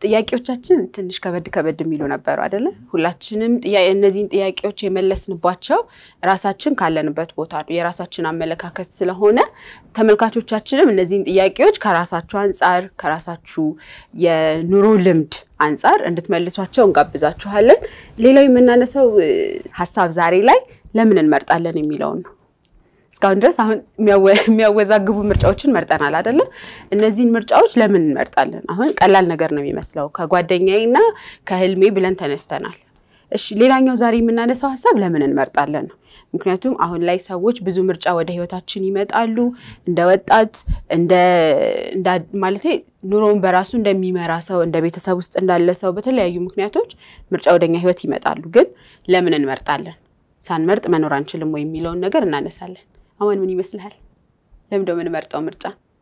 ጥያቄዎቻችን ትንሽ ከበድ የሚሉ ነበሩ አይደለ ሁላችንም እነዚህን ጥያቄዎች የመለስንባቸው ራሳችን ካለንበት ቦታ ነው የራሳችን አመለካከት ስለሆነ ተመልካቾቻችንም እነዚህን ጥያቄዎች ከራሳቸው አንፃር ከራሳችሁ የኑሮ ልምድ አንፃር እንድትመልሷቸው እንጋብዛችኋለን ሌላው የምናነሳው ሐሳብ ዛሬ ላይ ለምን እንመርጣለን የሚለው ነው እስካሁን ድረስ አሁን የሚያወዛግቡ ምርጫዎችን መርጠናል አይደለ እነዚህን ምርጫዎች ለምን እንመርጣለን አሁን ቀላል ነገር ነው የሚመስለው ከጓደኛዬና ከህልሜ ብለን ተነስተናል እሺ ሌላኛው ዛሬ የምናነሳው ሐሳብ ለምን እንመርጣለን ነው ምክንያቱም አሁን ላይ ሰዎች ብዙ ምርጫ ወደ ህይወታችን ይመጣሉ እንደ ወጣት እንደ ማለቴ ኑሮን በራሱ እንደሚመራ ሰው እንደ ቤተሰብ ውስጥ እንዳለ ሰው በተለያዩ ምክንያቶች ምርጫ ወደኛ ህይወት ይመጣሉ ግን ለምን እንመርጣለን ሳንመርጥ መኖር አንችልም ወይ የሚለውን ነገር እናነሳለን አሁን ምን ይመስልሃል ለምን ደም እንመርጣው ምርጫ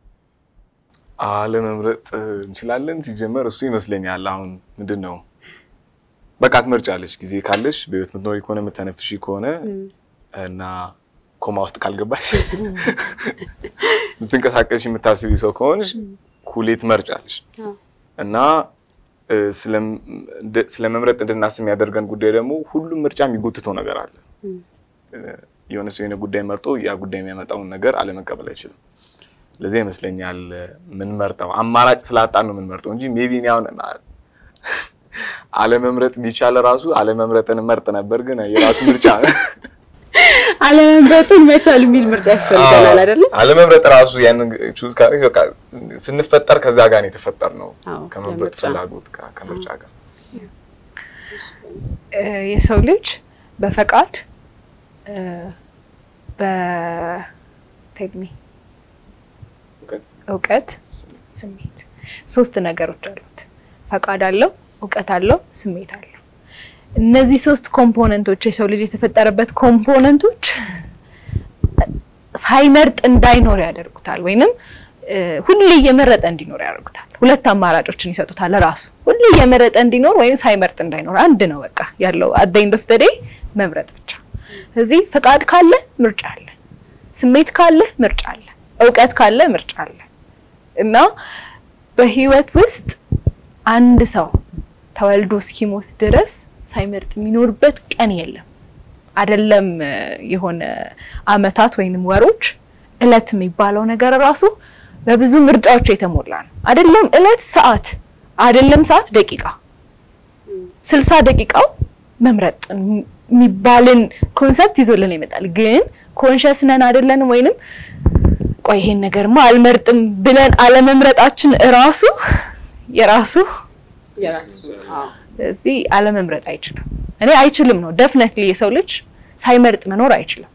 ለመምረጥ እንችላለን ሲጀመር እሱ ይመስለኛል አሁን ምንድነው በቃ ትመርጫለሽ ጊዜ ካለሽ በህይወት ምትኖሪ ከሆነ መተነፍሺ ከሆነ እና ኮማ ውስጥ ካልገባሽ ልትንቀሳቀሽ የምታስቢ ሰው ከሆነሽ ኩሌት መርጫለሽ እና ስለመምረጥ እንድናስብ የሚያደርገን ጉዳይ ደግሞ ሁሉም ምርጫ የሚጎትተው ነገር አለ የሆነ ሰው የሆነ ጉዳይ መርጦ ያ ጉዳይ የሚያመጣው ነገር አለመቀበል አይችልም ለዚህ ይመስለኛል ምን መርጣው አማራጭ ስላጣን ነው ምን መርጣው እንጂ ሜቢ ነው አለመምረጥ ቢቻል ራሱ አለመምረጥን መርጥ ነበር ግን የራሱ ምርጫ አለመምረጥን መቻል የሚል ምርጫ ያስፈልጋል አይደል አለመምረጥ ራሱ ያን ቹዝ ካሪ በቃ ስንፈጠር ከዛ ጋር ነው የተፈጠር ነው ከመምረጥ ፍላጎት ጋር ከምርጫ ጋር የሰው ልጅ በፈቃድ በቴክኒ እውቀት ስሜት ሶስት ነገሮች አሉት ፈቃድ አለው እውቀት አለው ስሜት አለው እነዚህ ሶስት ኮምፖነንቶች የሰው ልጅ የተፈጠረበት ኮምፖነንቶች ሳይመርጥ እንዳይኖር ያደርጉታል ወይንም ሁሉ እየመረጠ እንዲኖር ያደርጉታል ሁለት አማራጮችን ይሰጡታል ለራሱ ሁሉ እየመረጠ እንዲኖር ወይንም ሳይመርጥ እንዳይኖር አንድ ነው በቃ ያለው at the end of the day መምረጥ ብቻ ስለዚህ ፈቃድ ካለ ምርጫ አለ ስሜት ካለ ምርጫ አለ እውቀት ካለ ምርጫ አለ እና በህይወት ውስጥ አንድ ሰው ተወልዶ እስኪሞት ድረስ ሳይመርጥ የሚኖርበት ቀን የለም አይደለም የሆነ አመታት ወይንም ወሮች እለት የሚባለው ነገር ራሱ በብዙ ምርጫዎች የተሞላ ነው አይደለም እለት ሰዓት አይደለም ሰዓት ደቂቃ 60 ደቂቃው መምረጥ የሚባልን ኮንሰፕት ይዞልን ይመጣል ግን ኮንሺየስ ነን አይደለን ወይንም ቆይ ይሄን ነገርማ አልመርጥም ብለን አለመምረጣችን ራሱ የራሱ እዚህ አለመምረጥ አይችልም እኔ አይችልም ነው ዴፊኒትሊ የሰው ልጅ ሳይመርጥ መኖር አይችልም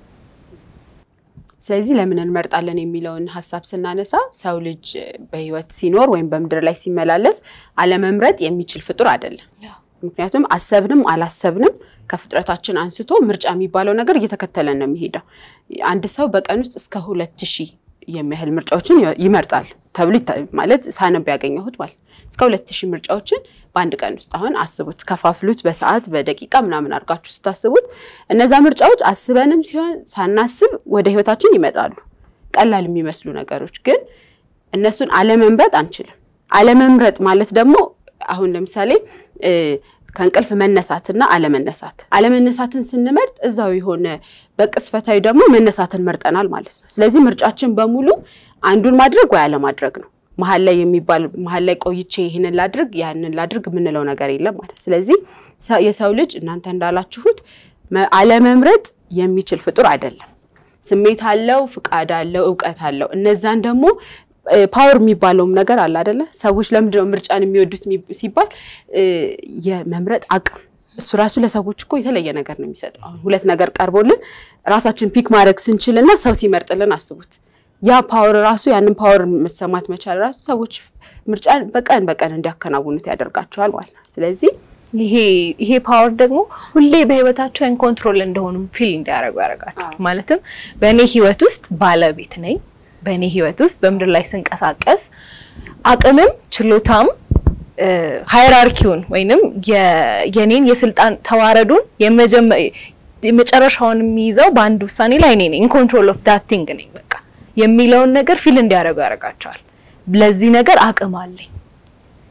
ስለዚህ ለምን እንመርጣለን የሚለውን ሐሳብ ስናነሳ ሰው ልጅ በህይወት ሲኖር ወይም በመድር ላይ ሲመላለስ አለመምረጥ የሚችል ፍጡር አይደለም ምክንያቱም አሰብንም አላሰብንም ከፍጥረታችን አንስቶ ምርጫ የሚባለው ነገር እየተከተለን ነው የሚሄደው አንድ ሰው በቀን ውስጥ እስከ 2000 የሚያህል ምርጫዎችን ይመርጣል ተብሎ ማለት ሳነብ ያገኘሁት ማለት እስከ 2000 ምርጫዎችን በአንድ ቀን ውስጥ አሁን አስቡት ከፋፍሉት በሰዓት በደቂቃ ምናምን አድርጋችሁ ስታስቡት እነዛ ምርጫዎች አስበንም ሲሆን ሳናስብ ወደ ህይወታችን ይመጣሉ ቀላል የሚመስሉ ነገሮች ግን እነሱን አለመምረጥ አንችልም አለመምረጥ ማለት ደግሞ አሁን ለምሳሌ ከንቅልፍ መነሳትና አለመነሳትን ስንመርጥ እዛው ይሆነ በቅስፈታዊ ደግሞ መነሳትን መርጠናል ማለት ነው ስለዚህ ምርጫችን በሙሉ አንዱን ማድረግ ወይ አለማድረግ ነው መሐል ላይ ቆይቼ ይሄንን ላድርግ ያንን ላድርግ ምንለው ነገር የለም ማለት ስለዚህ የሰው ልጅ እናንተ እንዳላችሁት አለመምረጥ የሚችል ፍጡር አይደለም ስሜት አለው ፍቃድ አለው እውቀት አለው እነዛን ደግሞ ፓወር የሚባለው ነገር አለ አይደለ ሰዎች ለምንድነው ምርጫን የሚወዱት ሲባል የመምረጥ አቅም እሱ ራሱ ለሰዎች እኮ የተለየ ነገር ነው የሚሰጠው ሁለት ነገር ቀርቦልን ራሳችን ፒክ ማድረግ ስንችልና ሰው ሲመርጥልን አስቡት ያ ፓወር ራሱ ያንን ፓወር መሰማት መቻል ራሱ ሰዎች ምርጫን በቀን እንዲያከናውኑት ያደርጋቸዋል ማለት ነው ስለዚህ ይሄ ፓወር ደግሞ ሁሌ በህይወታቸው ኮንትሮል እንደሆኑ ፊል እንዲያደርጉ ያደርጋቸዋል ማለትም በእኔ ህይወት ውስጥ ባለቤት ነኝ በእኔ ህይወት ውስጥ በመድር ላይ ስንቀሳቀስ አቅምም ችሎታም ሃይራርኪውን ወይንም የኔን የስልጣን ተዋረዱን የመጨረሻውን የሚይዘው በአንድ ውሳኔ ላይ ነኝ ኢን ኮንትሮል ኦፍ ዳት ቲንግ ነኝ በቃ የሚለውን ነገር ፊል እንዲያደርጉ ያደርጋቸዋል ለዚህ ነገር አቅም አለኝ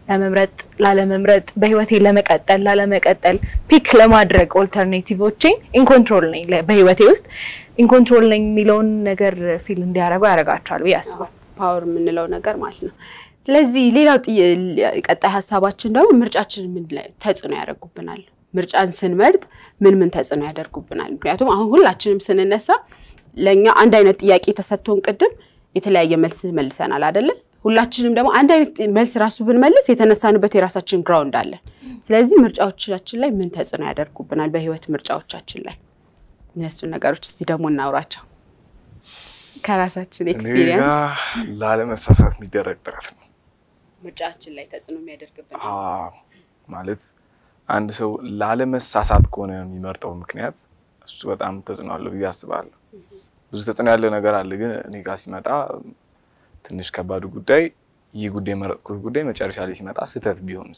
ለመምረጥ ላለመምረጥ በህይወቴ ለመቀጠል ላለመቀጠል ፒክ ለማድረግ ኦልተርኔቲቮችን ኢን ኮንትሮል ነኝ በህይወቴ ውስጥ ኢን ኮንትሮል ነኝ የሚለውን ነገር ፊል እንዲያረጋው ያረጋቸዋል ያስባል ፓወር የምንለው ነገር ማለት ነው ስለዚህ ሌላው ቀጣይ ሐሳባችን ደግሞ ምርጫችን ምን ላይ ተጽዕኖ ያደርጉብናል ምርጫን ስንመርጥ ምን ተጽዕኖ ያደርጉብናል ምክንያቱም አሁን ሁላችንም ስንነሳ ለኛ አንድ አይነት ጥያቄ ተሰጥቶን ቅድም የተለያየ መልስ መልሰናል አይደለ ሁላችንም ደግሞ አንድ አይነት መልስ ራሱ ብንመልስ የተነሳንበት የራሳችን ግራውንድ አለ ስለዚህ ምርጫዎቻችን ላይ ምን ተጽዕኖ ያደርጉብናል በህይወት ምርጫዎቻችን ላይ እነሱ ነገሮች እስቲ ደግሞ እናውራቸው ከራሳችን ኤክስፒሪየንስ ላለመሳሳት የሚደረግ ጥረት ነው ምርጫችን ላይ ተጽዕኖ የሚያደርግብን ማለት አንድ ሰው ላለመሳሳት ከሆነ የሚመርጠው ምክንያት እሱ በጣም ተጽዕኖ አለው ብዬ አስባለሁ ብዙ ተጽዕኖ ያለ ነገር አለ ግን እኔ ጋር ሲመጣ ትንሽ ከባዱ ጉዳይ ይህ ጉዳይ መረጥኩት ጉዳይ መጨረሻ ላይ ሲመጣ ስህተት ቢሆንስ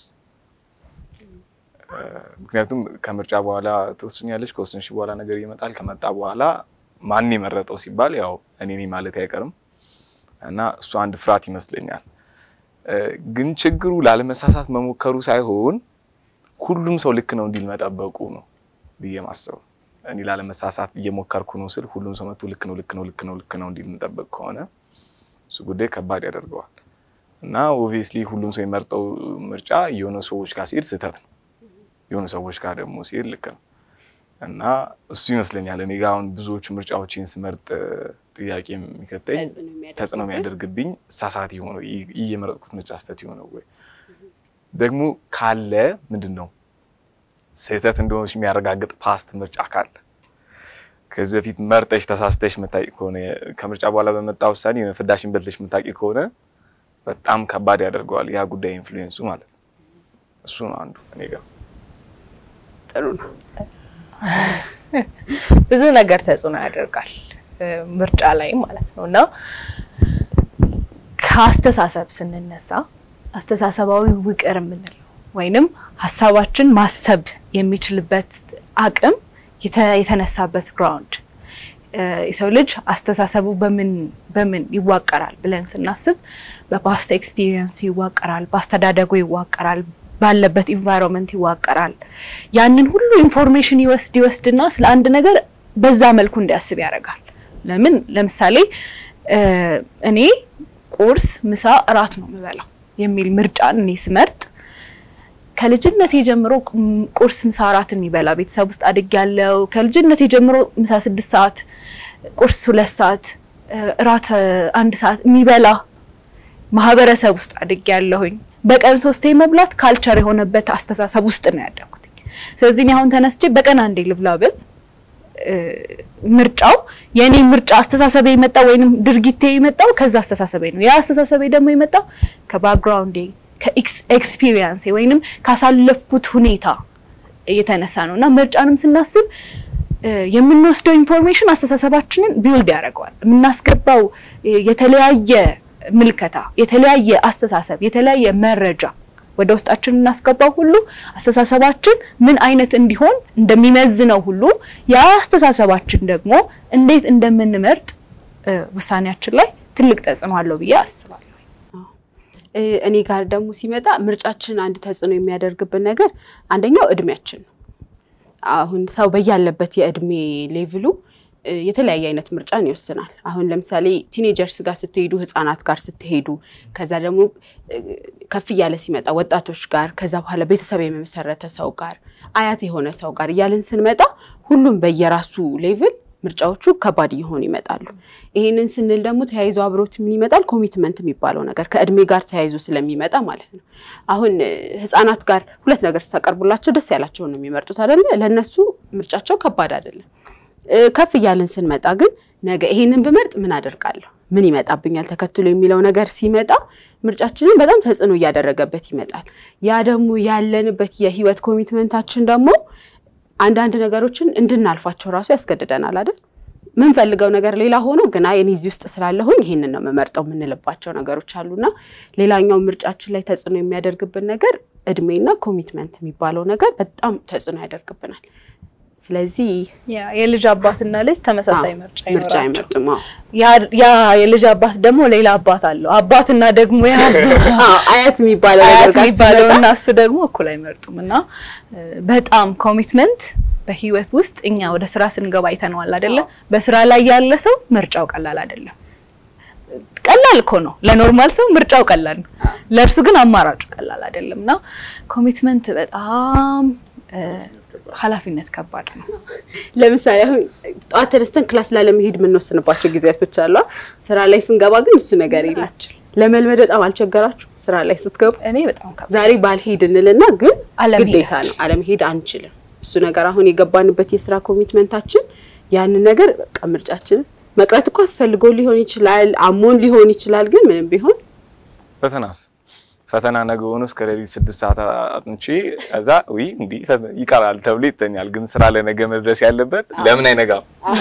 ምክንያቱም ከምርጫ በኋላ ተወስኛለሽ ከወሰንሽ በኋላ ነገር ይመጣል ከመጣ በኋላ ማን ይመረጠው ሲባል ያው እኔ ነኝ ማለት አይቀርም እና እሱ አንድ ፍራት ይመስለኛል ግን ችግሩ ላለመሳሳት መሞከሩ ሳይሆን ሁሉም ሰው ልክ ነው እንዲል መጠበቁ ነው ብዬ ማሰብ እኔ ላለመሳሳት እየሞከርኩ ነው ስል ሁሉም ሰው መጥቶ ልክ ነው እንዲል መጠበቅ ከሆነ እሱ ጉዳይ ከባድ ያደርገዋል እና ኦብቪየስሊ ሁሉም ሰው የመርጠው ምርጫ የሆነ ሰዎች ጋር ሲሄድ ስህተት ነው የሆነ ሰዎች ጋር ደግሞ ሲሄድ ልክ ነው እና እሱ ይመስለኛል እኔ ጋር አሁን ብዙዎች ምርጫዎችን ስመርጥ ጥያቄ የሚከተኝ ተጽዕኖ የሚያደርግብኝ ሳሳት ይሆነው እየመረጥኩት ምርጫ ስህተት ይሆነው ወይ ደግሞ ካለ ምንድነው ስህተት እንደሆነሽ የሚያረጋግጥ ፓስት ምርጫ ካለ ከዚህ በፊት መርጠሽ ተሳስተሽ መታቂ ከሆነ ከምርጫ በኋላ በመጣው ውሳኔ ፍዳሽን በልተሽ መታቂ ከሆነ በጣም ከባድ ያደርገዋል ያ ጉዳይ ኢንፍሉዌንሱ ማለት እሱ ነው አንዱ እኔ ጋር ጥሩ ነው ብዙ ነገር ተጽዕኖ ያደርጋል ምርጫ ላይ ማለት ነውና ከአስተሳሰብ ስንነሳ አስተሳሰባዊ ውቅር ምንለው ወይንም ሐሳባችን ማሰብ የሚችልበት አቅም የተነሳበት ግራውንድ የሰው ልጅ አስተሳሰቡ በምን ይዋቀራል ብለን ስናስብ በፓስት ኤክስፒሪየንስ ይዋቀራል በአስተዳደጉ ይዋቀራል ባለበት ኢንቫይሮንመንት ይዋቀራል ያንን ሁሉ ኢንፎርሜሽን ይወስድና ስለ አንድ ነገር በዛ መልኩ እንዲያስብ ያደርጋል ለምሳሌ እኔ ቁርስ ምሳ እራት ነው የምበላው የሚል ምርጫን እኔ ስመርጥ ከልጅነቴ ጀምሮ ቁርስ ምሳ እራት የሚበላ ቤተሰብ ውስጥ አድግ ያለው ከልጅነቴ ጀምሮ ምሳ 6 ሰዓት ቁርስ 2 ሰዓት እራት 1 ሰዓት የሚበላ ማህበረሰብ ውስጥ አድግ ያለሁኝ በቀን 3 መብላት ካልቸር የሆነበት አስተሳሰብ ውስጥ ነው ያደኩት ስለዚህ እኔ አሁን ተነስቼ በቀን አንዴ ልብላ ብል ምርጫው የኔ ምርጫ አስተሳሰቤ የመጣው ወይንም ድርጊቴ የመጣው ከዛ አስተሳሰቤ ነው ያ አስተሳሰቤ ደግሞ የመጣው ከባክግራውንዴ ከኤክስፒሪየንስ ወይንም ካሳለፍኩት ሁኔታ የተነሳ ነውና ምርጫንም ስናስብ የምንወስደው ኢንፎርሜሽን አስተሳሰባችንን ቢልድ ያደርጋል የምናስገባው የተለያየ ምልከታ የተለያየ አስተሳሰብ የተለያየ መረጃ ወደ ውስጣችን እናስገባው ሁሉ አስተሳሰባችን ምን አይነት እንዲሆን እንደሚመዝነው ሁሉ ያ አስተሳሰባችን ደግሞ እንዴት እንደምንመርጥ ውሳኔያችን ላይ ትልቅ ተጽዕኖ አለው ብዬ አስባለሁ እኔ ጋር ደግሞ ሲመጣ ምርጫችን አንድ ተጽዕኖ የሚያደርግብን ነገር አንደኛው እድሜያችን አሁን ሰው በያለበት የእድሜ ሌቭሉ የተለያየ አይነት ምርጫን ይወስናል አሁን ለምሳሌ ቲኔጀርስ ጋር ስትሄዱ ህፃናት ጋር ስትሄዱ ከዛ ደግሞ ከፍ ያለ ሲመጣ ወጣቶች ጋር ከዛ በኋላ ቤተሰብ የመሰረተ ሰው ጋር አያት የሆነ ሰው ጋር ያለን ስንመጣ ሁሉም በየራሱ ሌቭል ምርጫዎቹ ከባድ ይሆን ይመጣሉ ይሄንን ስንል ደግሞ ተያይዞ አብሮት ምን ይመጣል ኮሚትመንት የሚባለው ነገር ከእድሜ ጋር ተያይዞ ስለሚመጣ ማለት ነው አሁን ህፃናት ጋር ሁለት ነገር ተቀርቡላቸው ደስ ያላቸው ነው የሚመርጡት አይደል ለነሱ ምርጫቸው ከባድ አይደለም ከፍ ያለን ስንመጣ ግን ነገ ይሄንን በመርጥ ምን አደርጋለሁ ምን ይመጣብኛል ተከትሎ የሚለው ነገር ሲመጣ ምርጫችንን በጣም ተጽዕኖ ያደረገበት ይመጣል ያ ደግሞ ያለንበት የህይወት ኮሚትመንታችን ደግሞ አንዳንድ ነገሮችን እንድናልፋቸው ራሱ ያስገድደናል አይደል ምን ፈልገው ነገር ሌላ ሆኖ ግን እኔ እዚህ ውስጥ ስላለሁኝ ይሄንን ነው መመርጠው ምንልባቸው ነገሮች አሉና ሌላኛው ምርጫችን ላይ ተጽዕኖ የሚያደርግብን ነገር እድሜና ኮሚትመንት የሚባለው ነገር በጣም ተጽዕኖ ያደርግብናል ስለዚህ የልጅ አባትና ልጅ ተመሳሳይ ምርጫ አይመርጡም። ያ የልጅ አባት ደግሞ ሌላ አባት አለው አባትና ደግሞ አያት የሚባለው እና እሱ ደግሞ እኩል አይመርጡምና በጣም ኮሚትመንት በህይወት ውስጥ እኛ ወደ ስራ ስንገባ አይተነዋል አይደለ በስራ ላይ ያለ ሰው ምርጫው ቀላል አይደለም ቀላል እኮ ነው ለኖርማል ሰው ምርጫው ቀላል ነው ለርሱ ግን አማራጩ ቀላል አይደለምና ኮሚትመንት በጣም ኃላፊነት ከባድ ነው ለምሳሌ አሁን ጧት ተነስተን ክላስ ላለመሄድ ምን ወስንባቸው ጊዜያቶች አሉ ስራ ላይ ስንገባ ግን እሱ ነገር ይላችሁ ለመልመድ በጣም አልቸገራችሁ ስራ ላይ ስትገቡ እኔ በጣም ዛሬ ባልሄድ እንልና ግን ግዴታ ነው አለመሄድ አንችልም እሱ ነገር አሁን የገባንበት የስራ ኮሚትመንታችን ያን ነገር በቃ ምርጫችን መቅረት እኮ አስፈልጎ ሊሆን ይችላል አሞን ሊሆን ይችላል ግን ምንም ቢሆን ፈተና ነገው ነው እስከ ሌሊት 6 ሰዓት አጥንቼ እዛ ወይ እንዴ ይቀራል ተብሎ ይተኛል ግን ስራ ለነገ መድረስ ያለበት ለምን አይነጋም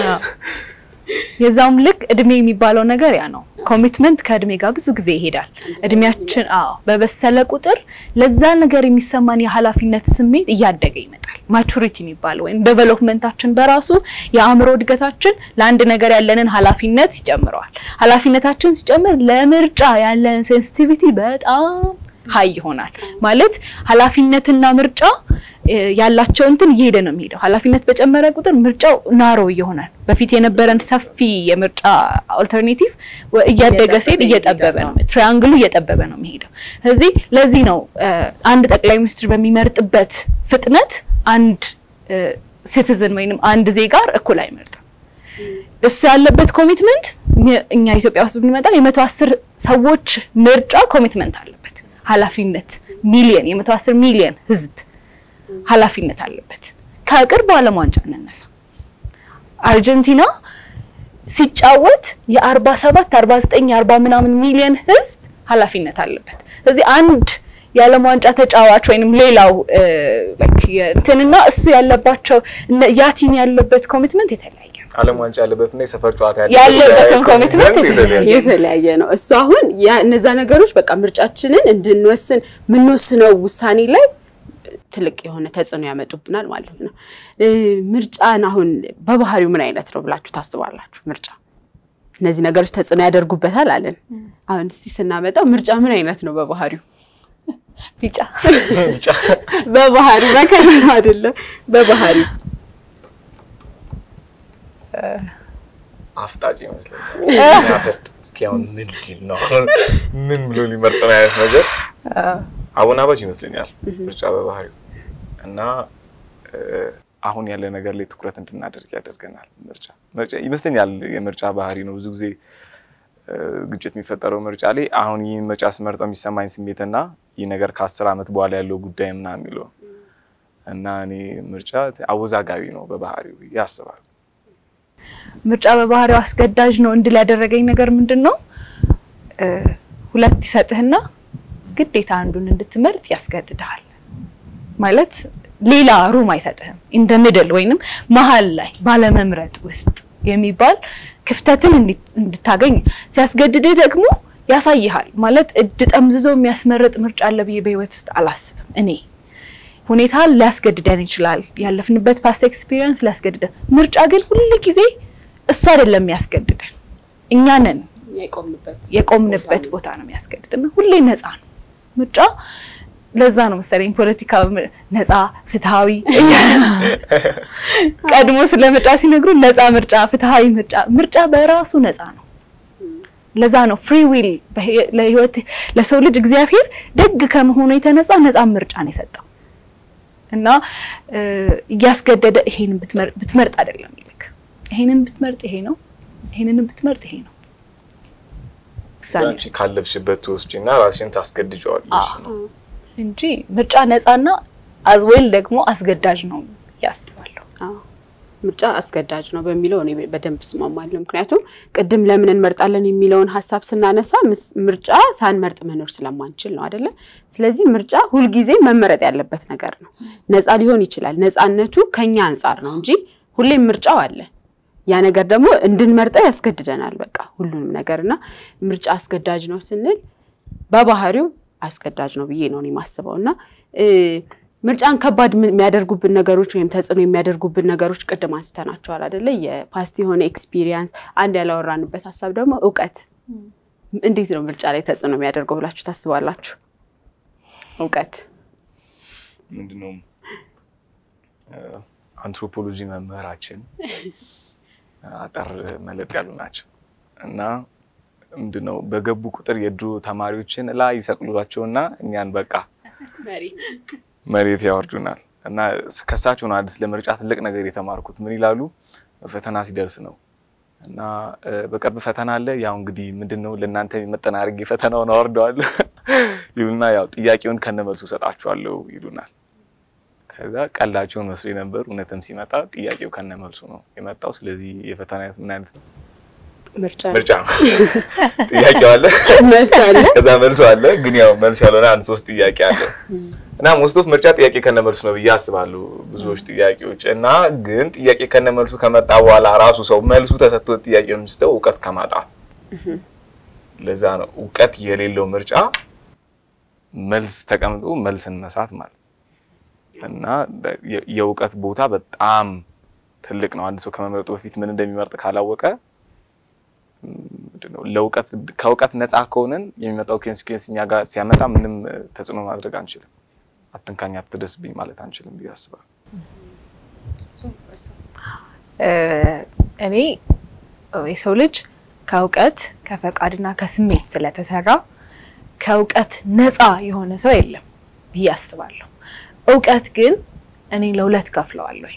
የዛውም ልክ እድሜ የሚባለው ነገር ያ ነው ኮሚትመንት ከእድሜ ጋር ብዙ ጊዜ ይሄዳል እድሜያችን በበሰለ ቁጥር ለዛ ነገር የሚሰማን የኃላፊነት ስሜት እያደገ ይመጣል ማቹሪቲ የሚባለው ወይ ዴቨሎፕመንታችን በራሱ የአእምሮ እድገታችን ለአንድ ነገር ያለንን ኃላፊነት ይጨምራል ኃላፊነታችን ሲጨምር ለምርጫ ያለን ሴንሲቲቪቲ በጣም ሃይ ይሆናል ማለት ኃላፊነትና ምርጫ ያላቸው እንትን ይሄደ ነው የሚሄደው ኃላፊነት በጨመረ ቁጥር ምርጫው ናሮ ይሆናል በፊት የነበረን ሰፊ የምርጫ አልተርናቲቭ እያደገ ሲሄድ እየጠበበ ነው ትራያንግሉ እየጠበበ ነው የሚሄደው ስለዚህ ለዚህ ነው አንድ ጠቅላይ ሚኒስትር በሚመርጥበት ፍጥነት አንድ ሲቲዝን ወይንም አንድ ዜጋ እኩል አይመርጥም እሱ ያለበት ኮሚትመንት እኛ ኢትዮጵያ ውስጥ ብንመጣ የ110 ሰዎች ምርጫ ኮሚትመንት አለበት ኃላፊነት ሚሊየን የ110 ሚሊየን ህዝብ ኃላፊነት አለበት ከቅርብ ዓለም ዋንጫ እንነሳ አርጀንቲና ሲጫወት የ47 49 40 ምናምን ሚሊየን ህዝብ ኃላፊነት አለበት ስለዚህ አንድ የዓለም ዋንጫ ተጫዋች ወይንም ሌላው እንትንና እሱ ያለባቸው ያ ቲም ያለበት ኮሚትመንት የተለያየ ዓለም ዋንጫ ያለበትና የሰፈር ጨዋታ ያለበት ኮሚትመንት የተለያየ ነው እሱ አሁን እነዛ ነገሮች በቃ ምርጫችንን እንድንወስን ምንወስነው ውሳኔ ላይ ትልቅ የሆነ ተጽዕኖ ያመጡብናል ማለት ነው ምርጫን አሁን በባህሪው ምን አይነት ነው ብላችሁ ታስባላችሁ ምርጫ እነዚህ ነገሮች ተጽዕኖ ያደርጉበታል አለን አሁን እስቲ ስናመጣው ምርጫ ምን አይነት ነው በባህሪው ቢጫ በባህሪው በከለር አይደለም በባህሪው አፍጣጭ ይመስላል እስኪ አሁን ምን ብሎ ሊመርጥ ነው አይነት ነገር አወናባጅ ይመስለኛል ምርጫ በባህሪው እና አሁን ያለ ነገር ላይ ትኩረት እንድናደርግ ያደርገናል ምርጫ ይመስለኛል የምርጫ ባህሪ ነው ብዙ ጊዜ ግጭት የሚፈጠረው ምርጫ ላይ አሁን ይሄን ምርጫ ስመርጠው የሚሰማኝ ስሜትና ይሄ ነገር ከ10 አመት በኋላ ያለው ጉዳይ ምናምን የሚለው እና እኔ ምርጫ አወዛጋቢ ነው በባህሪው ያስባል ምርጫ በባህሪው አስገዳጅ ነው እንድል ያደረገኝ ነገር ምንድነው ሁለት ይሰጥህና ግዴታ አንዱን እንድትመርጥ ያስገድዳል ማለት ሌላ ሩም አይሰጥህም ኢን ዘ ሚድል ወይንም መሃል ላይ ባለመምረጥ ውስጥ የሚባል ክፍተትን እንድታገኝ ሲያስገድድህ ደግሞ ያሳይሃል ማለት እድ ጠምዝዞ የሚያስመርጥ ምርጫ አለ በህይወት ውስጥ አላስብም እኔ ሁኔታ ሊያስገድደን ይችላል ያለፍንበት ፓስት ኤክስፒሪየንስ ሊያስገድደን ምርጫ ግን ሁሉ ጊዜ እሱ አይደለም የሚያስገድደን እኛ ነን የቆምንበት ቦታ ነው የሚያስገድደን ሁሌ ነፃ ነው ምርጫ ለዛ ነው መሰለኝ ፖለቲካ ነፃ ፍትሃዊ ቀድሞ ስለምርጫ ሲነግሩ ነፃ ምርጫ ፍትሃዊ ምርጫ በራሱ ነፃ ነው ለዛ ነው ፍሪ ዊል ለህይወት ለሰው ልጅ እግዚአብሔር ደግ ከመሆኑ የተነሳ ነፃ ምርጫ ነው የሰጠው እና ያስገደደ ይሄንን ብትመርጥ አይደለም ይልክ ይሄንን ብትመርጥ ይሄ ነው ይሄንን ብትመርጥ ይሄ ነው ሳንቺ ካለፍሽበት ወስጪና ራስሽን ታስገድጂዋለሽ ነው እንጂ ምርጫ ነፃና አዝዌል ደግሞ አስገዳጅ ነው ያስባለሁ ምርጫ አስገዳጅ ነው በሚለው እኔ በደንብ ስማማለሁ ምክንያቱም ቅድም ለምን እንመርጣለን የሚለውን ሐሳብ ስናነሳ ምርጫ ሳንመርጥ መኖር ስለማንችል ነው አይደለ ስለዚህ ምርጫ ሁሉ ጊዜ መመረጥ ያለበት ነገር ነው ነፃ ሊሆን ይችላል ነፃነቱ ከኛ አንፃር ነው እንጂ ሁሌም ምርጫው አለ ያ ነገር ደግሞ እንድንመርጠው ያስገድደናል በቃ ሁሉንም ነገርና ምርጫ አስገዳጅ ነው ስንል በባህሪው አስገዳጅ ነው ብዬ ነው እኔ ማስበውና ምርጫን ከባድ የሚያደርጉብን ነገሮች ወይም ተጽዕኖ የሚያደርጉብን ነገሮች ቀደም አንስተናቸዋል አይደለ የፓስት የሆነ ኤክስፒሪየንስ አንድ ያላወራንበት ሐሳብ ደግሞ ዕውቀት እንዴት ነው ምርጫ ላይ ተጽዕኖ የሚያደርገው ብላችሁ ታስባላችሁ ዕውቀት ምንድነው አንትሮፖሎጂ መምህራችን አጠር መለጥ ያሉ ናቸው እና ምንድነው በገቡ ቁጥር የድሮ ተማሪዎችን ላይ ይሰቅሉላቸውና እኛን በቃ መሬት ያወርዱናል እና ከሳቸው ነው አዲስ ለምርጫ ትልቅ ነገር የተማርኩት ምን ይላሉ ፈተና ሲደርስ ነው እና በቅርብ ፈተና አለ ያው እንግዲህ ምንድነው ለእናንተ የሚመጣና አርጌ ፈተናውን አወርደዋለሁ ይሉና ያው ጥያቄውን ከነመልሱ ሰጣቸዋለሁ ይሉናል ከዛ ቀላቸውን መስሎ ነበር እነተም ሲመጣ ጥያቄው ከነመልሱ ነው የመጣው ስለዚህ የፈተና ምን አይነት ነው ምርጫ ጥያቄው አለ መልስ አለ ከዛ መልሱ አለ ግን ያው መልስ ያለና አንድ ሶስት ጥያቄ አለ እና ሞስቶፍ ምርጫ ጥያቄ ከነመልሱ ነው በያስባሉ ብዙዎች ጥያቄዎች እና ግን ጥያቄ ከነመልሱ ከመጣ በኋላ ራሱ ሰው መልሱ ተሰጥቶ ጥያቄውን ሲስተው ዕውቀት ከማጣት ለዛ ነው ዕውቀት የሌለው ምርጫ መልስ ተቀምጦ መልስን መሳት ማለት እና የዕውቀት ቦታ በጣም ትልቅ ነው አንድ ሰው ከመምረጡ በፊት ምን እንደሚመርጥ ካላወቀ ምንድነው ለዕውቀት ከዕውቀት ነፃ ከሆነን የሚመጣው ኮንሲኩዌንስኛ ጋር ሲያመጣ ምንም ተጽዕኖ ማድረግ አንችልም አትንካኛ አትደስብኝ ማለት አንችልም ቢያስባ እኔ የሰው ልጅ ከዕውቀት ከፈቃድና ከስሜት ስለተሰራ ከዕውቀት ነፃ የሆነ ሰው የለም ቢያስባለሁ ዕውቀት ግን እኔ ለሁለት ከፍለዋለሁ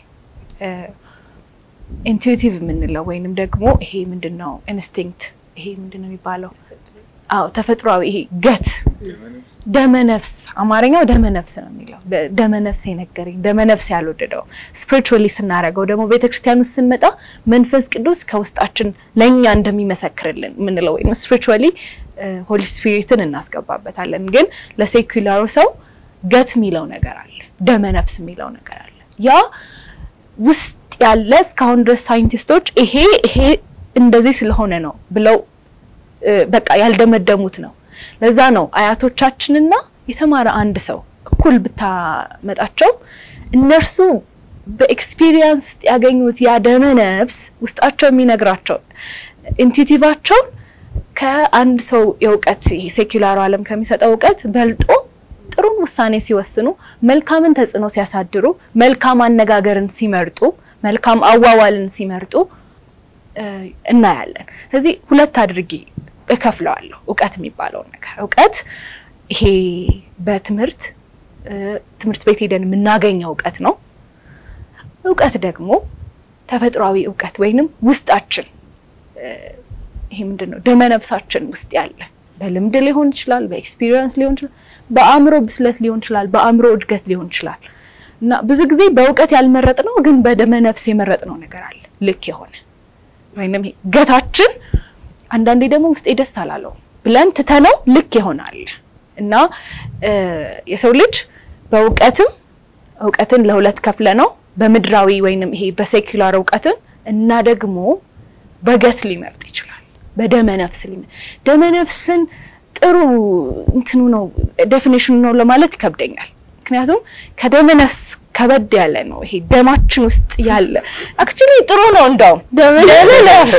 ኢንቱይቲቭ ምንለው ወይንም ደግሞ ይሄ ምንድነው ኢንስቲንክት ይሄ ምንድነው የሚባለው አው ተፈጥሯዊ ይሄ ገት ደመነፍስ አማርኛው ደመነፍስ ነው የሚለው ደመነፍስ የነገረኝ ደመነፍስ ያልወደደው ስፒሪቹዋሊ ስናረጋው ደግሞ ቤተክርስቲያን ውስጥ ስንመጣ መንፈስ ቅዱስ ከውስጣችን ለኛ እንደሚመሰክርልን ምንለው ወይ ስፒሪቹዋሊ ሆሊ ስፒሪትን እናስገባበታለን ግን ለሴኩላሩ ሰው ገት ሚለው ነገር አለ ደመነፍስ ሚለው ነገር አለ ያ ውስጥ ያለ እስካሁን ድረስ ሳይንቲስቶች ይሄ እንደዚህ ስለሆነ ነው ብለው በቃ ያልደመደሙት ነው ለዛ ነው አያቶቻችንና የተማረ አንድ ሰው እኩል ብታመጣቸው እነርሱ በኤክስፒሪየንስ ውስጥ ያገኙት ያ ደመነፍስ ውስጣቸው የሚነግራቸው ኢንቱይቲቫቸው ከአንድ ሰው የዕውቀት ሴኩላር ዓለም ከሚሰጠው ዕውቀት በልጦ ጥሩን ውሳኔ ሲወስኑ መልካምን ተጽዕኖ ሲያሳድሩ መልካም አነጋገርን ሲመርጡ መልካም አዋዋልን ሲመርጡ እናያለን ስለዚህ ሁለት አድርጌ እከፍለዋለሁ ዕውቀት የሚባለው ነገር ዕውቀት ይሄ በትምህርት ቤት ሄደን የምናገኘው ዕውቀት ነው ዕውቀት ደግሞ ተፈጥሯዊ ዕውቀት ወይንም ውስጣችን ይሄ ምንድነው ደመነፍሳችን ውስጥ ያለ በልምድ ሊሆን ይችላል በኤክስፒሪየንስ ሊሆን ይችላል በአእምሮ ብስለት ሊሆን ይችላል በአእምሮ እድገት ሊሆን ይችላል እና ብዙ ጊዜ በዕውቀት ያልመረጥነው ግን በደመነፍስ የመረጥነው ነገር አለ ልክ የሆነ ወይንም ገታችን አንዳንዴ ደግሞ ውስጥ ደስ አላለው ብለን ትተነው ልክ ይሆናል እና የሰው ልጅ ዕውቀትን ለሁለት ከፍለ ነው በምድራዊ ወይንም ይሄ በሴኩላር ዕውቀትን እና ደግሞ በገት ሊመርጥ ይችላል በደመነፍስ ደመነፍስን ጥሩ እንትኑ ነው ዴፊኒሽኑ ነው ለማለት ይከብደኛል ምክንያቱም ከደመነፍስ ከበድ ያለ ነው ይሄ ደማችን ውስጥ ያለ አክቹሊ ጥሩ ነው እንደው ደመነፍስ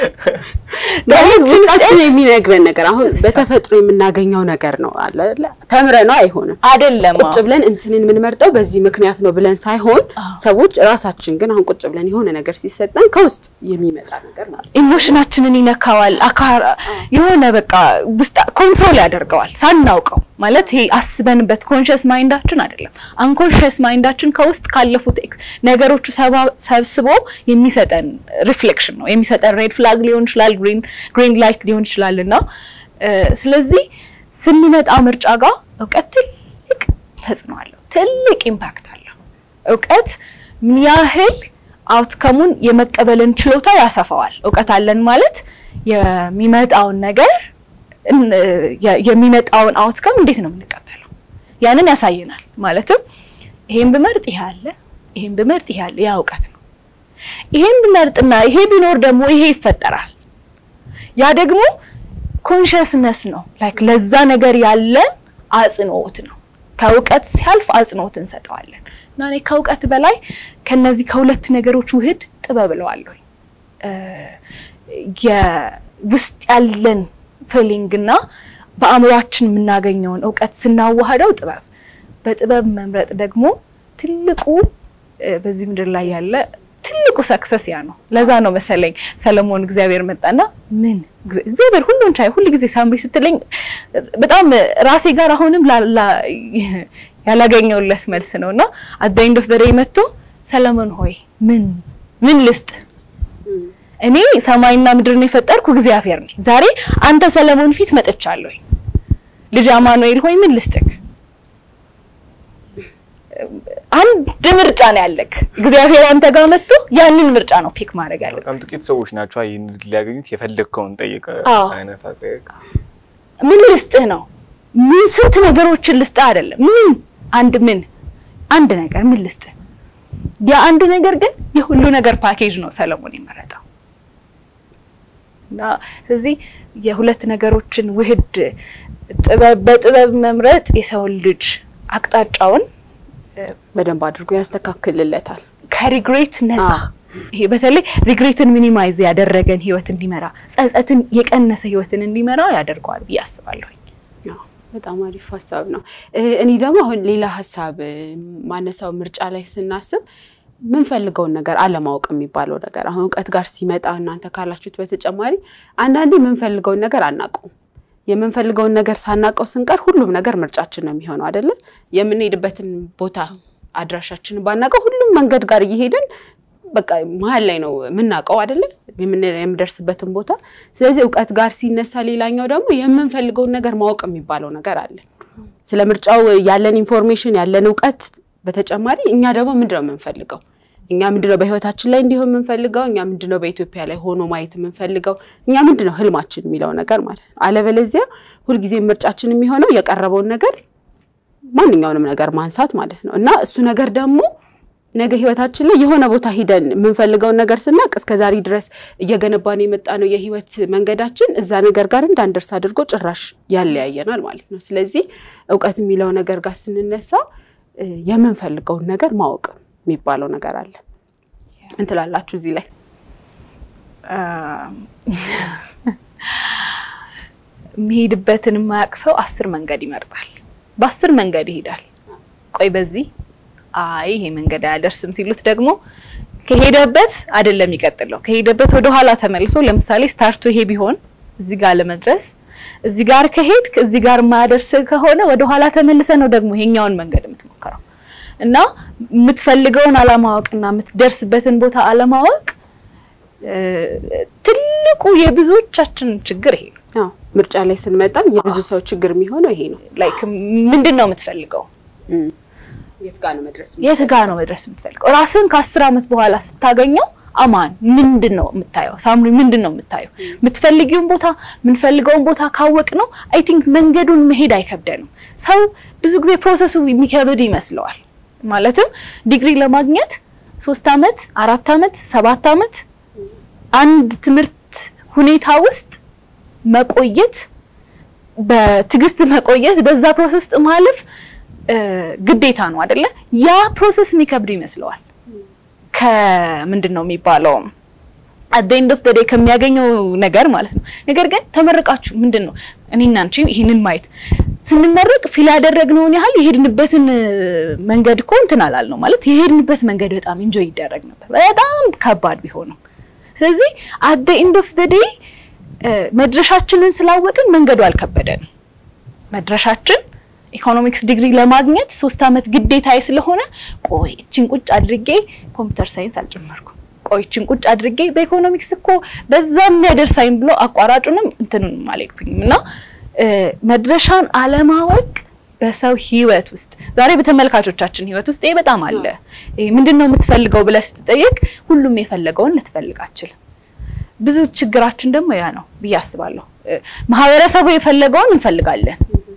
ውስጣችን የሚነግረን ነገር አሁን በተፈጥሮ የምናገኘው ነገር ነው አይደል ተምረነው አይሆንም አይደለም ቁጭ ብለን እንትንን ምን መርጠው በዚህ ምክንያት ነው ብለን ሳይሆን ሰዎች ራሳችን ግን አሁን ቁጭ ብለን የሆነ ነገር ሲሰጠን ከውስጥ የሚመጣ ነገር ማለት ኢሞሽናችንን ይነካዋል አካራ የሆነ በቃ ውስጥ ኮንትሮል ያደርገዋል ሳናውቀው ማለት ይሄ አስበንበት ኮንሺየስ ማይንዳችን አይደለም አንኮንሺየስ ማይንዳችን ከውስጥ ካለፉት ነገሮቹ ሰብስቦ የሚሰጠን ሪፍሌክሽን ነው የሚሰጠን ሬድ ፍላግ ሊሆን ይችላል ግሪን ላይት ሊሆን ይችላልና ስለዚህ ስንመጣ ምርጫ ጋር ዕውቀት ትልቅ ተጽዕኖ አለው ትልቅ ኢምፓክት አለው ዕውቀት ምን ያህል አውትካሙን የመቀበልን ችሎታ ያሰፋዋል ዕውቀት አለን ማለት የሚመጣውን ነገር የሚመጣውን አውትካም እንዴት ነው የምንቀበለው ያንን ያሳየናል ማለትም ይሄን በመርጥ ይያለ ይሄን በመርጥ ይያለ ያ ዕውቀት ነው ይሄን በመርጥና ይሄ ቢኖር ደግሞ ይሄ ይፈጠራል ያ ደግሞ ኮንሺየስነስ ነው ላይክ ለዛ ነገር ያለ አጽንኦት ነው ከእውቀት ሲያልፍ አጽንኦት እንሰጠዋለን እና እኔ ከእውቀት በላይ ከነዚህ ከሁለት ነገሮች ውህድ ጥበብ እለዋለሁ የውስጥ ያለን ፊሊንግና በአእምሮአችን የምናገኘውን እውቀት ስናዋህደው ጥበብ በጥበብ መምረጥ ደግሞ ትልቁ በዚህ ምድር ላይ ያለ ትልቁ ሰክሰስ ያ ነው ለዛ ነው መሰለኝ ሰለሞን እግዚአብሔር መጣና ምን እግዚአብሔር ሁሉን ቻይ ሁሉ ጊዜ ሳምሪ ስትለኝ በጣም ራሴ ጋር አሁንም ያላገኘውለት መልስ ነውና at the end of the day መጥቶ ሰለሞን ሆይ ምን ልስጥ እኔ ሰማይና ምድርን የፈጠርኩ እግዚአብሔር ነኝ ዛሬ አንተ ሰለሞን ፊት መጥቻለሁ ልጅ አማኑኤል ሆይ ምን ልስጥክ አንድ ምርጫ ነው ያለክ እግዚአብሔር አንተ ጋር መጥቶ ያንን ምርጫ ነው ፒክ ማድረግ ያለው በጣም ጥቂት ሰዎች ናቸው ይሄን ሊያገኙት የፈለከውን ጠይቀ አይነት አጠይቅ ምን ልስጥህ ነው ምን ስንት ነገሮችን ልስጥህ አይደለም አንድ ነገር ምን ልስጥህ ያ አንድ ነገር ግን የሁሉ ነገር ፓኬጅ ነው ሰለሞን የመረጠው እና ስለዚህ የሁለት ነገሮችን ውህድ በጥበብ መምረጥ የሰው ልጅ አቅጣጫውን በደንብ አድርጎ ያስተካክልለታል ከሪግሬት ነፃ ይሄ በተለይ ሪግሬትን ሚኒማይዝ ያደረገን ህይወት እንዲመራ ጸጸትን የቀነሰ ህይወትን እንዲመራ ያደርጋል ብያስባለሁ በጣም አሪፍ ሐሳብ ነው እኔ ደግሞ አሁን ሌላ ሐሳብ ማነሳው ምርጫ ላይ ስናስብ ምን ፈልገውን ነገር አለማወቅ የሚባለው ነገር አሁን እውቀት ጋር ሲመጣ እናንተ ካላችሁት በተጨማሪ አንዳንዴ ምን ፈልገውን ነገር አናቀው የምንፈልገውን ነገር ሳናቀው ስንቀር ሁሉም ነገር ምርጫችን ነው የሚሆነው አይደለ የምንሄድበትን ቦታ አድራሻችንን ባናቀው ሁሉም መንገድ ጋር እየሄድን በቃ መሃል ላይ ነው ምናቀው አይደለ የምንደርስበትን ቦታ ስለዚህ እውቀት ጋር ሲነሳ ሌላኛው ደግሞ የምንፈልገውን ነገር ማወቅ የሚባለው ነገር አለ ስለ ምርጫው ያለን ኢንፎርሜሽን ያለን እውቀት በተጨማሪ እኛ ደግሞ ምንድነው የምንፈልገው እኛ ምንድነው በህይወታችን ላይ እንዲሆን የምንፈልገው እኛ ምንድነው በኢትዮጵያ ላይ ሆኖ ማየት የምንፈልገው እኛ ምንድነው ህልማችን የሚለው ነገር ማለት አለበለዚያ ሁሉ ጊዜ ምርጫችን የሚሆነው የቀረበውን ነገር ማንኛውንም ነገር ማንሳት ማለት ነው እና እሱ ነገር ደግሞ ነገ ህይወታችን ላይ የሆነ ቦታ ሄደን የምንፈልገው ነገር ስናቅ እስከዛሬ ድረስ እየገነባን የመጣነው የህይወት መንገዳችን እዛ ነገር ጋር እንዳንደርስ አድርጎ ጭራሽ ያለያየናል ማለት ነው ስለዚህ እውቀት የሚለው ነገር ጋር ስንነሳ የምንፈልገው ነገር ማወቅ የሚባለው ነገር አለ እንትላላችሁ እዚህ ላይ መሄድበትን ማያቅሰው 10 መንገድ ይመርጣል በ10 መንገድ ይሄዳል ቆይ በዚህ ይሄ መንገድ አያደርስም ሲሉት ደግሞ ከሄደበት አይደለም ይቀጥለው ከሄደበት ወደ ኋላ ተመልሶ ለምሳሌ ስታርቱ ይሄ ቢሆን እዚህ ጋር ለመድረስ እዚህ ጋር ከሄድክ እዚህ ጋር ማያደርስ ከሆነ ወደ ኋላ ተመልሰ ነው ደግሞ ይሄኛውን መንገድ የምትሞክረው እና የምትፈልገውን አለማወቅና የምትደርስበትን ቦታ አለማወቅ ትልቁ የብዙዎቻችን ችግር ይሄ ነው ምርጫ ላይ ስንመጣ የብዙ ሰው ችግር የሚሆነው ይሄ ነው ላይክ ምንድነው የምትፈልገው የት ጋር ነው መድረስ የምትፈልገው ራስን ከ10 አመት በኋላ ስታገኘው አማን ምንድነው የምታየው ሳምሪ ምንድነው የምታየው የምትፈልጊውን ቦታ ምንፈልገውን ቦታ ካወቅ ነው አይ ቲንክ መንገዱን መሄድ አይከብደንም ሰው ብዙ ጊዜ ፕሮሰሱ የሚከብድ ይመስለዋል ማለትም ዲግሪ ለማግኘት 3 አመት 4 አመት 7 አመት አንድ ትምርት ሁኔታ ውስጥ መቆየት በትግስት መቆየት በዛ ፕሮሰስ ማለፍ ግዴታ ነው አይደለ ያ ፕሮሰስ የሚከብድ ይመስለዋል ከምንድነው የሚባለው at the end of the day ከሚያገኘው ነገር ማለት ነው ነገር ግን ተመረቃችሁ ምንድነው እኔና አንቺ ይሄንን ማየት ስንመረቅ ፊል ያደረግነው ያህል የሄድንበትን መንገድ እንትን አላልነው ማለት የሄድንበት መንገድ በጣም ኢንጆይ ይደረግ ነበር በጣም ከባድ ቢሆንም ስለዚህ at the end of the day መድረሻችንን ስላወቅን መንገዱ አልከበደን መድረሻችን ኢኮኖሚክስ ዲግሪ ለማግኘት 3 አመት ግዴታዬ ስለሆነ ቆይ እቺን ቁጭ አድርጌ ኮምፒውተር ሳይንስ አልጨመርኩ ቆይ እቺን ቁጭ አድርጌ በኢኮኖሚክስ እኮ በዛም ያደርሳይም ብሎ አቋራጩንም እንትኑን ማለልኩኝና መድረሻን አለማወቅ በሰው ህይወት ውስጥ ዛሬ በተመልካቾቻችን ህይወት ውስጥ ይሄ በጣም አለ ምንድነው የምትፈልገው ብለህ ስትጠይቅ ሁሉም የፈለገውን ልትፈልጋችል ብዙ ችግራችን ደግሞ ያ ነው ብያስባለሁ ማህበረሰቡ የፈለገውን እንፈልጋለን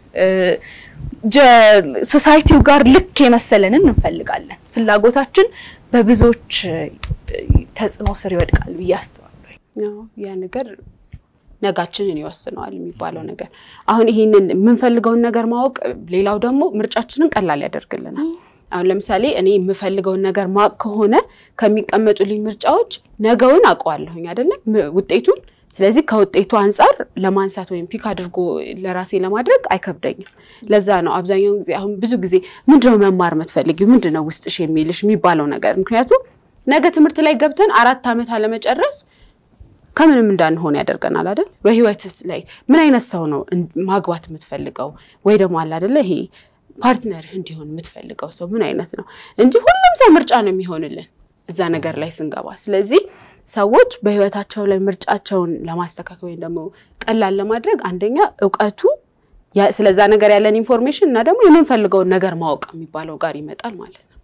ሶሳይቲው ጋር ልክ የመሰለንን እንፈልጋለን ፍላጎታችን በብዙዎች ተጽዕኖ ስር ይወድቃል ብያስባለሁ ያ ነገር ነጋችንን ይወስነዋል የሚባለው ነገር አሁን ይሄንን የምንፈልገውን ነገር ማወቅ ሌላው ደግሞ ምርጫችንን ቀላል ያደርግልናል አሁን ለምሳሌ እኔ የምፈልገውን ነገር ማወቅ ከሆነ ከሚቀመጡልኝ ምርጫዎች ነገውን አውቀዋለሁኝ አይደል ውጤቱን ስለዚህ ከውጤቱ አንፃር ለማንሳት ወይም ፒክ አድርጎ ለራሴ ለማድረግ አይከብደኝም ለዛ ነው አብዛኛው ጊዜ አሁን ብዙ ጊዜ ምንድነው መማር መትፈልጊው ምንድነው ውስጥሽ የሚልሽ የሚባለው ነገር ምክንያቱም ነገ ትምህርት ላይ ገብተን 4 አመት አለመጨረስ ከምንም እንዳንሆን ያደርገናል አይደል በህይወትስ ላይ ምን አይነት ሰው ነው ማግባት የምትፈልገው ወይ ደግሞ አለ አይደል ይሄ ፓርትነር እንዲሆን የምትፈልገው ሰው ምን አይነት ነው እንጂ ሁሉም ሰው ምርጫ ነው የሚሆንልን እዛ ነገር ላይ ስንገባ ስለዚህ ሰዎች በህይወታቸው ላይ ምርጫቸውን ለማስተካከል ወይ ደግሞ ቀላል ለማድረግ አንደኛ ዕውቀቱ ስለዛ ነገር ያለን ኢንፎርሜሽን እና ደግሞ የምንፈልገው ነገር ማወቅ የሚባለው ጋር ይመጣል ማለት ነው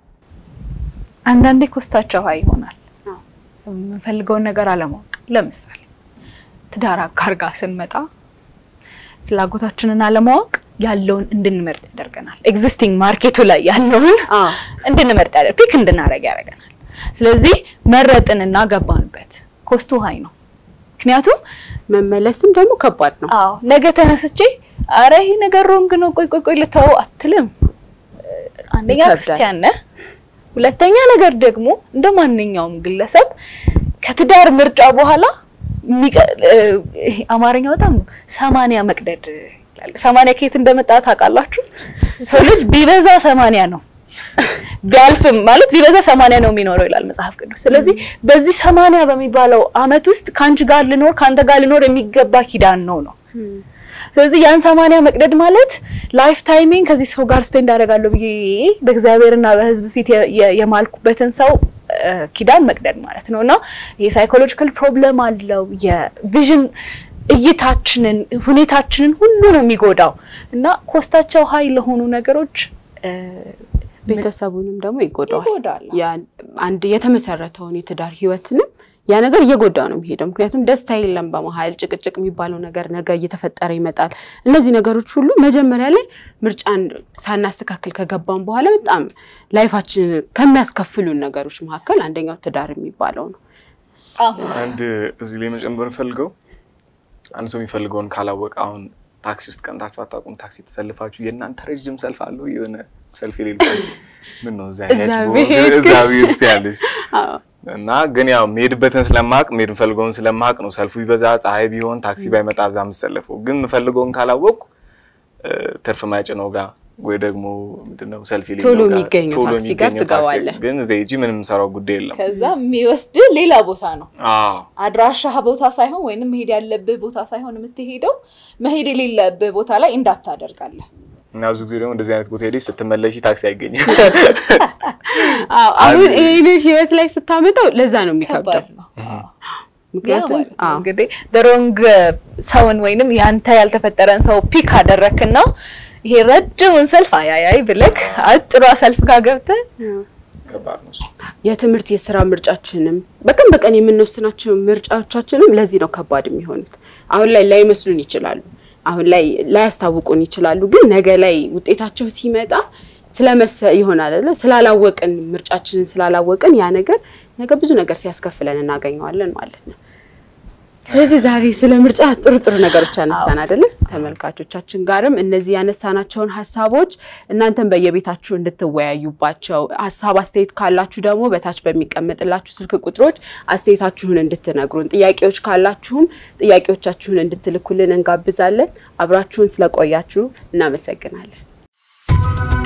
አንዳንዴ ኮስታቸው ሃይ ይሆናል የምንፈልገው ነገር አለማወቅ ለምሳሌ ትዳር አጋር ጋር ስንመጣ ፍላጎታችንን አለማወቅ ያለውን እንድንመርጥ ያደርገናል ኤግዚስቲንግ ማርኬቱ ላይ ያለውን እንድንመርጥ ያደርጋል ፒክ እንድናረግ ያደርገናል ስለዚህ መረጥንና ገባንበት ኮስቱ ሃይ ነው ምክንያቱም መመለስም ደግሞ ከባድ ነው ነገ ተነስቼ አረ ይሄ ነገር ሮንግ ነው ቆይ ልተው አትልም አንደኛ ክርስቲያን ነህ ሁለተኛ ነገር ደግሞ እንደማንኛውም ግለሰብ ከትዳር ምርጫ በኋላ አማርኛው በጣም 80 መቅደድ ይላል 80 ከየት እንደመጣ ታውቃላችሁ ሰው ልጅ ቢበዛ 80 ነው ቢያልፍም ማለት ቢበዛ 80 ነው የሚኖረው ይላል መጽሐፍ ቅዱስ ስለዚህ በዚህ 80 በሚባለው አመት ውስጥ ካንቺ ጋር ልኖር ካንተ ጋር ልኖር የሚገባ ኪዳን ነው ስለዚህ ያን 80 መቅደድ ማለት ላይፍ ታይሚንግ ከዚህ ሰው ጋር ስፔንድ አደርጋለሁ ብዬ በእግዚአብሔርና በህዝብ ፊት የማልኩበትን ሰው ኪዳን መቅደድ ማለት ነውና የሳይኮሎጂካል ፕሮብለም አለው የቪዥን እይታችንን ሁኔታችንን ሁሉ ነው የሚጎዳው እና ኮስታቸው ሃይ ለሆኑ ነገሮች ቤተሰቡንም ደግሞ ይጎዳል ያ አንድ የተመሰረተውን የትዳር ህይወትንም ያ ነገር እየጎዳው ነው የሚሄደው ምክንያቱም ደስታ የለም በመሃል ጭቅጭቅ የሚባለው ነገር ነገ እየተፈጠረ ይመጣል እነዚህ ነገሮች ሁሉ መጀመሪያ ላይ ምርጫን ሳናስተካክል ከገባን በኋላ በጣም ላይፋችን ከሚያስከፍሉን ነገሮች መካከል አንደኛው ትዳር የሚባለው ነው አንድ እዚህ ላይ መጨመር ፈልገው አንድ ሰው የሚፈልገውን ካላወቀ አሁን ታክሲ ውስጥ ቀንታችሁ አጣቁም ታክሲ ተሰልፋችሁ የናንተ ረጅም ሰልፍ አለው የሆነ ሰልፍ የሌለው ምን ነው እዛው ያለሽ እና ግን ያው ሜድበትን ስለማቅ ሜድ ፈልገውን ስለማቅ ነው ሰልፉ ይበዛ ፀሐይ ቢሆን ታክሲ ባይመጣ አዛም ሰልፈው ግን ፈልገውን ካላወቁ ተርፍ ማይጨነው ጋር ወይ ደግሞ ምንድነው ሰልፍ የሌለው ቶሎ የሚገኘው ታክሲ ጋር ትገባለህ ግን ዘይጂ ምንም ሰራው ጉዳይ የለም ከዛ የሚወስድ ሌላ ቦታ ነው አድራሻ ቦታ ሳይሆን ወይንም መሄድ ያለበት ቦታ ሳይሆን የምትሄደው መሄድ የሌለበት ቦታ ላይ እንዳታደርጋለህ እና ብዙ ጊዜ ደግሞ እንደዚህ አይነት ቦታ ሄደሽ ስትመለሺ ታክሲ አይገኝም አሁን ይሄን ህይወት ላይ ስታመጣው ለዛ ነው የሚከብደው ምክንያቱም እንግዲህ the ሰውን ወይንም ያንተ ያልተፈጠረን ሰው ፒክ አደረክና ይሄ ረጅሙን ሰልፍ አይ ብለክ አጭሯ ሰልፍ ጋር ገብተህ ከባድ ነው የትምህርት የሥራ ምርጫችንም በቀን የምንወስናቸው ምርጫዎቻችንም ለዚህ ነው ከባድ የሚሆኑት አሁን ላይ ላይመስሉን ይችላሉ አሁን ላይ ላያስታውቁን ይችላሉ ግን ነገ ላይ ውጤታቸው ሲመጣ ስለመሰ ይሆናል አይደል ስላላወቅን ምርጫችንን ስላላወቅን ያ ነገር ነገ ብዙ ነገር ሲያስከፍለን እናገኘዋለን ማለት ነው ስለዚህ ዛሬ ስለ ምርጫ ጥሩ ነገሮች አነሳን አይደል ተመልካቾቻችን ጋርም እነዚህ ያነሳናቸውን ሐሳቦች እናንተም በየቤታችሁ እንድትወያዩባቸው ሐሳብ አስተያየት ካላችሁ ደግሞ በታች በሚቀመጥላችሁ ስልክ ቁጥሮች አስተያየታችሁን እንድትነግሩን ጥያቄዎች ካላችሁም ጥያቄዎቻችሁን እንድትልኩልን እንጋብዛለን አብራችሁን ስለቆያችሁ እናመሰግናለን